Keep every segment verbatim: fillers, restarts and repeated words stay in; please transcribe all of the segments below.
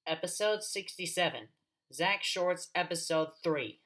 Episode sixty-seven, Zach Shorts Episode three.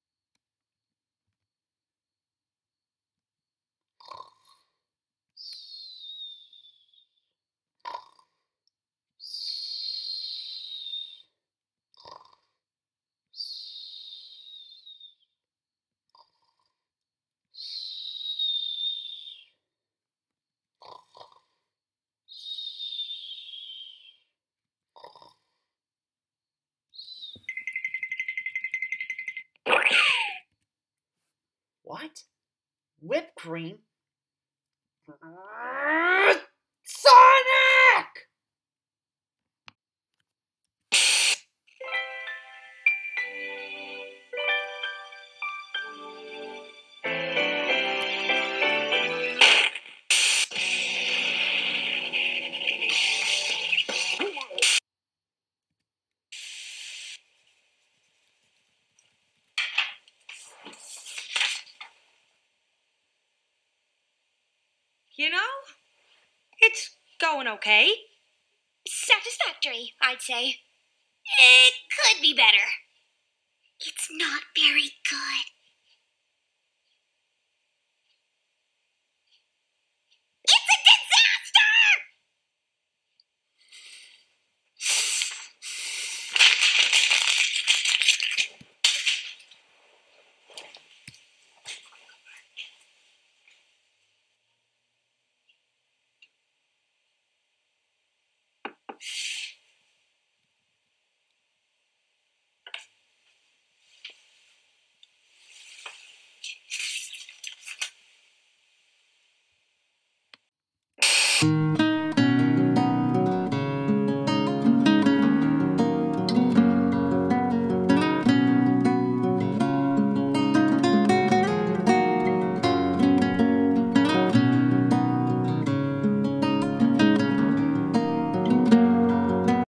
What? Whipped cream? Sonic! You know, it's going okay. Satisfactory, I'd say. It could be better. It's not very good. It's a disaster! You